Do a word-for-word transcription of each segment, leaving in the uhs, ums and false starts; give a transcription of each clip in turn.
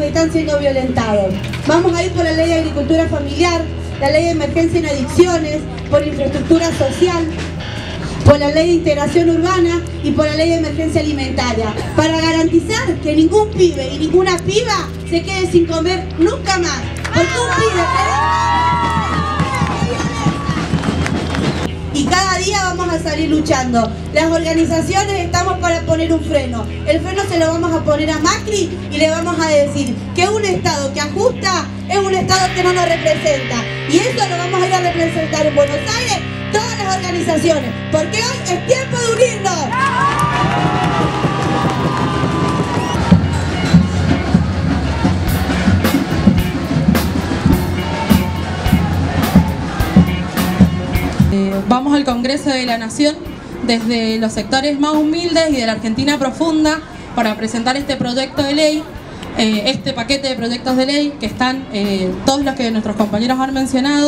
que están siendo violentados. Vamos a ir por la ley de agricultura familiar, la ley de emergencia en adicciones, por infraestructura social, por la ley de integración urbana y por la ley de emergencia alimentaria, para garantizar que ningún pibe y ninguna piba se quede sin comer nunca más. Porque un pibe y cada día vamos a salir luchando. Las organizaciones estamos para poner un freno. El freno se lo vamos a poner a Macri y le vamos a decir que un Estado que ajusta es un Estado que no nos representa. Y eso lo vamos a ir a representar en Buenos Aires, todas las organizaciones, porque hoy es tiempo de unirnos. Vamos al Congreso de la Nación desde los sectores más humildes y de la Argentina profunda para presentar este proyecto de ley, eh, este paquete de proyectos de ley que están eh, todos los que nuestros compañeros han mencionado,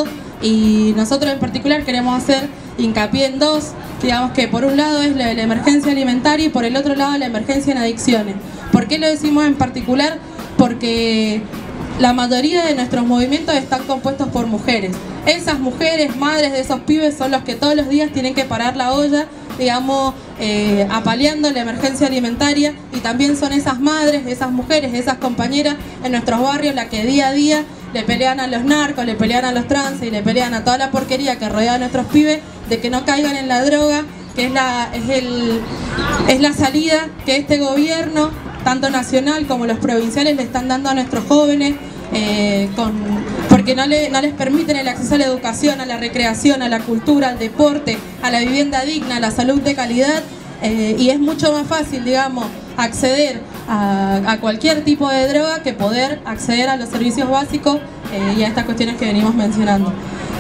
y nosotros en particular queremos hacer hincapié en dos, digamos que por un lado es la, la emergencia alimentaria y por el otro lado la emergencia en adicciones. ¿Por qué lo decimos en particular? Porque la mayoría de nuestros movimientos están compuestos por mujeres. Esas mujeres, madres de esos pibes, son los que todos los días tienen que parar la olla, digamos, eh, apaleando la emergencia alimentaria, y también son esas madres, esas mujeres, esas compañeras en nuestros barrios las que día a día le pelean a los narcos, le pelean a los trances y le pelean a toda la porquería que rodea a nuestros pibes de que no caigan en la droga, que es la, es el, es la salida que este gobierno, tanto nacional como los provinciales, le están dando a nuestros jóvenes, eh, con, porque no, le, no les permiten el acceso a la educación, a la recreación, a la cultura, al deporte, a la vivienda digna, a la salud de calidad, eh, y es mucho más fácil, digamos, acceder a, a cualquier tipo de droga que poder acceder a los servicios básicos eh, y a estas cuestiones que venimos mencionando.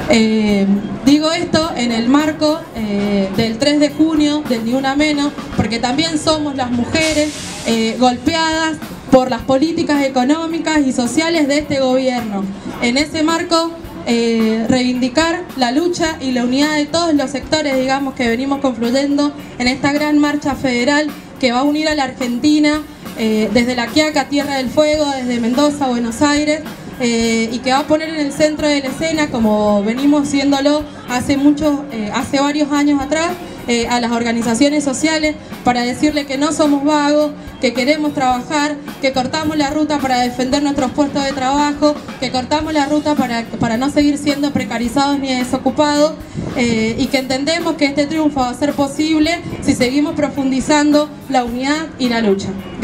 Eh, digo esto en el marco eh, del tres de junio, del Ni Una Menos, porque también somos las mujeres eh, golpeadas por las políticas económicas y sociales de este gobierno. En ese marco, eh, reivindicar la lucha y la unidad de todos los sectores, digamos, que venimos confluyendo en esta gran marcha federal que va a unir a la Argentina eh, desde La Quiaca, Tierra del Fuego, desde Mendoza a Buenos Aires, eh, y que va a poner en el centro de la escena, como venimos haciéndolo hace muchos, eh, hace varios años atrás, eh, a las organizaciones sociales, para decirle que no somos vagos, que queremos trabajar, que cortamos la ruta para defender nuestros puestos de trabajo, que cortamos la ruta para, para no seguir siendo precarizados ni desocupados, eh, y que entendemos que este triunfo va a ser posible si seguimos profundizando la unidad y la lucha.